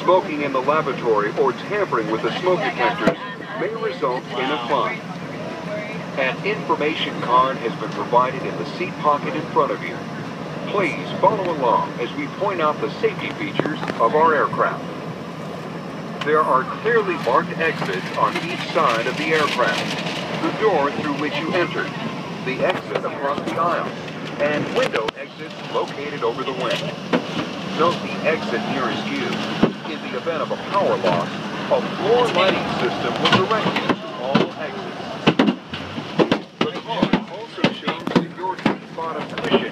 Smoking in the lavatory or tampering with the smoke detectors may result in a fine. An information card has been provided in the seat pocket in front of you. Please follow along as we point out the safety features of our aircraft. There are clearly marked exits on each side of the aircraft. The door through which you entered, the exit across the aisle, and window exits located over the wing. Note the exit nearest you. In the event of a power loss, a floor lighting system will direct you to all exits. The card also shows that your seat bottom cushion